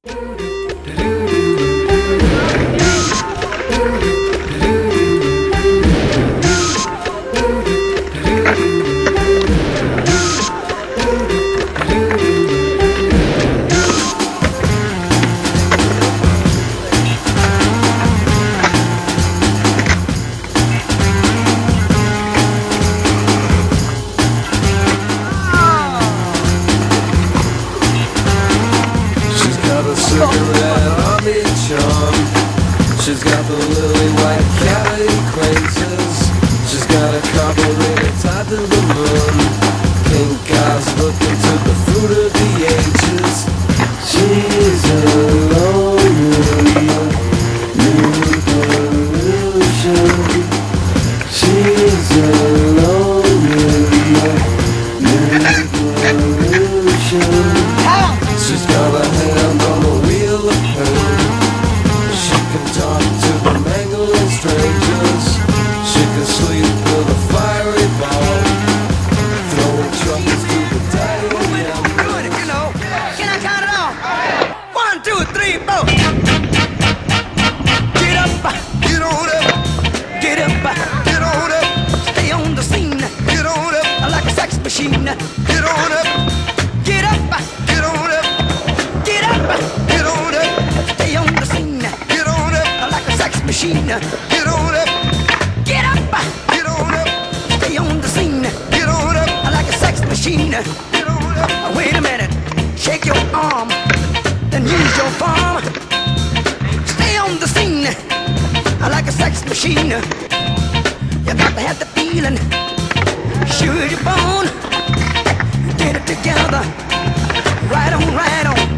Cigarette on each arm. She's got the lily white Cali crazes. She's got a carburetor tied to the moon. Pink eyes looking to the fruit of the ages. She's a lonely new pollution. She's a lonely new pollution. She's got a hand on the wheel of pain. She can talk to the mangling strangers. She can sleep with a fiery ball, throwing troubles to the dying young. Good, you know. Can I count it off? 1, 2, 3, 4. Get up, get on up, get up, get on up. Stay on the scene, get on up, like a sex machine. Get on up, get up, get on up. Get up, get on up, stay on the scene. Get on up, like a sex machine. Get on up, get up, get on up, stay on the scene. Get on up, like a sex machine. Get on up. Wait a minute, shake your arm, then use your palm. Stay on the scene, like a sex machine. You got to have the feeling, sure you're born. Get it together, right on, right on.